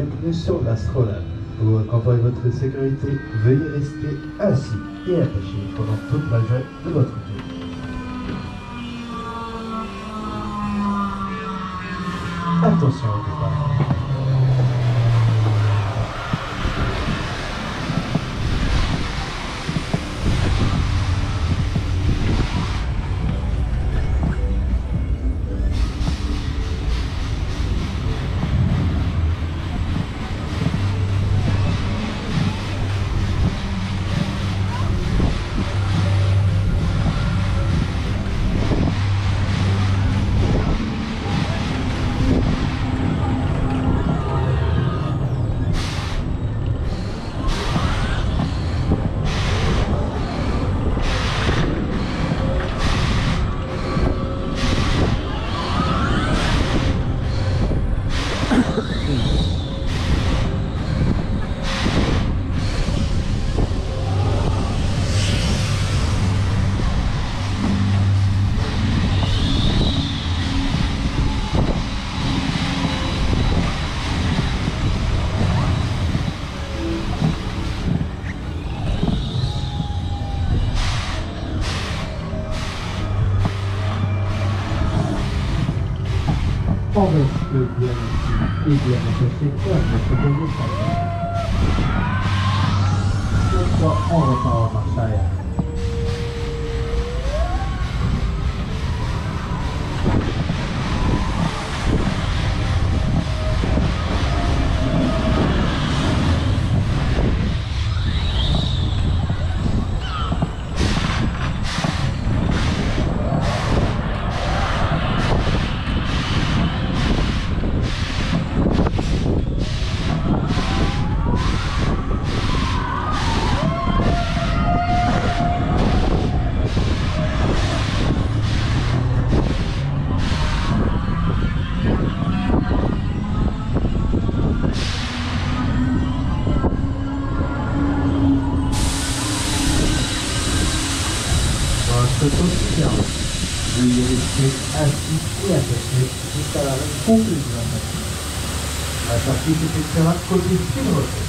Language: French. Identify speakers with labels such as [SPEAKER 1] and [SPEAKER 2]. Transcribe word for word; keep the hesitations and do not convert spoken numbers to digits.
[SPEAKER 1] bienvenue sur l'Astrolabe. Pour confirmer votre sécurité, veuillez rester assis et attaché pendant toute la durée de votre tour. Attention au départ. On reste bien assis et bien attaché comme notre dernier passage. Cette fois, on repart en marche arrière. Votre quotidien, veuillez rester assis et attaché jusqu'à la conclusion de la partie. La sortie s'effectuera côté sud.